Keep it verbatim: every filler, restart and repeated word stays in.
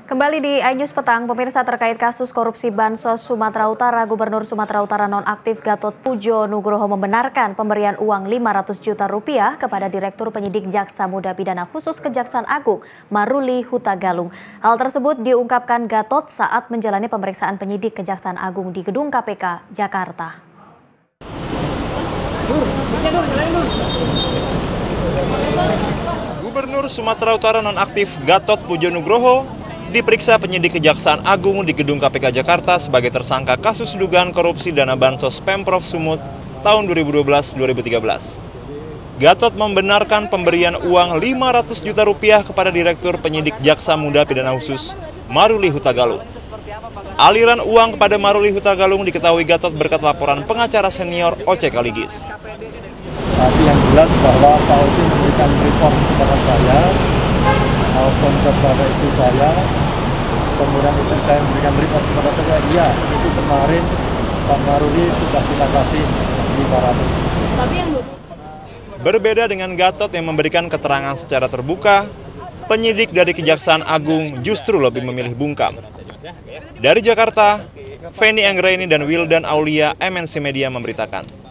Kembali di iNews Petang, pemirsa terkait kasus korupsi Bansos Sumatera Utara, Gubernur Sumatera Utara nonaktif Gatot Pujo Nugroho membenarkan pemberian uang lima ratus juta rupiah kepada Direktur Penyidik Jaksa Muda Pidana Khusus Kejaksaan Agung, Maruli Hutagalung. Hal tersebut diungkapkan Gatot saat menjalani pemeriksaan penyidik Kejaksaan Agung di Gedung K P K, Jakarta. Gubernur Sumatera Utara nonaktif Gatot Pujo Nugroho diperiksa penyidik Kejaksaan Agung di Gedung K P K Jakarta sebagai tersangka kasus dugaan korupsi dana Bansos Pemprov Sumut tahun dua ribu dua belas dua ribu tiga belas. Gatot membenarkan pemberian uang lima ratus juta rupiah kepada Direktur Penyidik Jaksa Muda Pidana Khusus Maruli Hutagalung. Aliran uang kepada Maruli Hutagalung diketahui Gatot berkat laporan pengacara senior O C Kaligis. Tapi yang jelas bahwa Pak Oci memberikan report kepada saya, maupun kepada istri saya, kemudian istri saya memberikan report kepada saya, iya itu kemarin Pak Maruli sudah kita kasih lima ratus. Berbeda dengan Gatot yang memberikan keterangan secara terbuka, penyidik dari Kejaksaan Agung justru lebih memilih bungkam. Dari Jakarta, Feni Anggraini dan Wildan Aulia, M N C Media memberitakan.